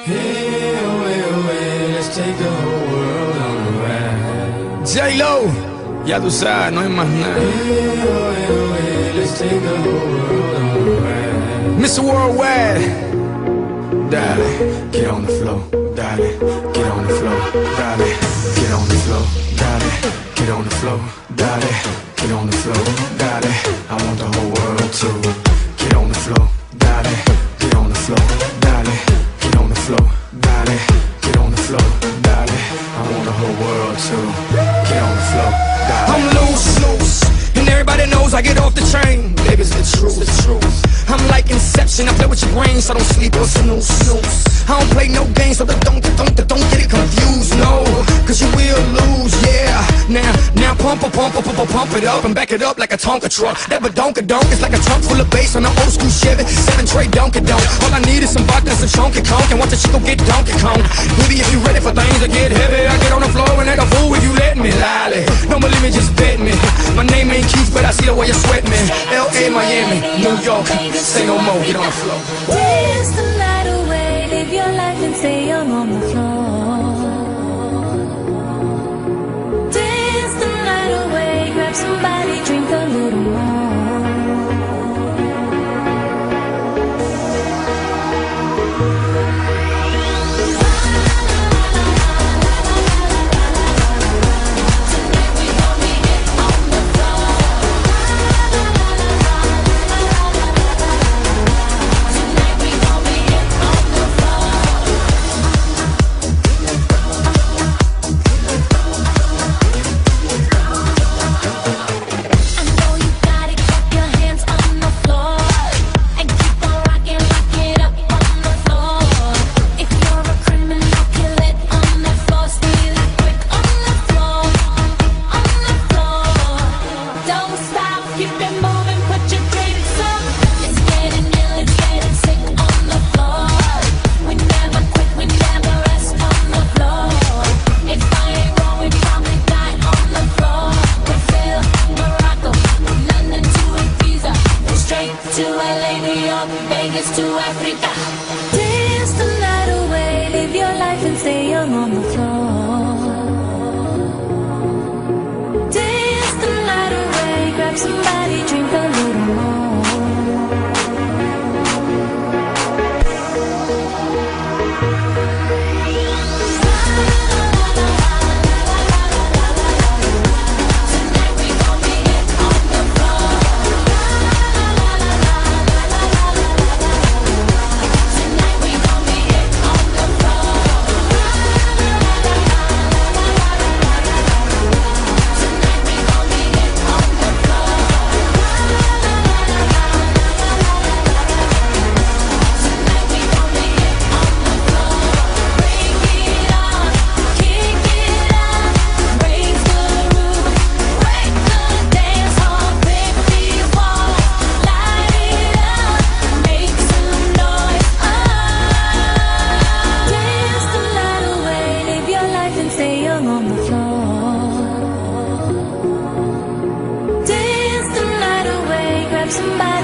Hey, away, away, let's take the whole world on a ride. J-Lo, ya tú sabes, no hay más nada. Hey, away, away, let's take the whole world on a ride. Mr. Worldwide, dale, Get on the floor, dale, get on the floor, dale, get on the floor, dale, get on the floor, dale, get on the floor, dale. I want the whole world to get on the floor, dale, get on the floor, dale, get on the floor, dale, get on the floor, dale. I want the whole world to get on the floor, dale. I'm loose, and everybody knows I get off the train. Baby, it's the truth, the truth. I'm like Inception, I play with your brain, so don't sleep or snooze. I don't play no games, so don't get it confused, no. Cause you will lose, yeah. Now pump it up and back it up like a Tonka truck. That badonka-donk is like a trunk full of bass on an old school Chevy 7-tray Donkey-Donk. All I need is some vodka and some chunky conk, and watch the chico get Donkey Kong. Baby, if you ready for things to get heavy, I get on the floor and act a fool if you let me. Lolly, don't believe me, just bet me. My name ain't Keith, but I see the way you sweat me. L.A., Miami, New York, say no more, get on the floor. Dance the night away, live your life and stay young on the floor. Dance the night away, grab somebody, drink a little more. To LA, New York, Vegas to Africa. Dance the night away, live your life and stay young on the floor. Dance the night away, grab somebody, drink a little more. On the floor. Dance the night away, grab somebody.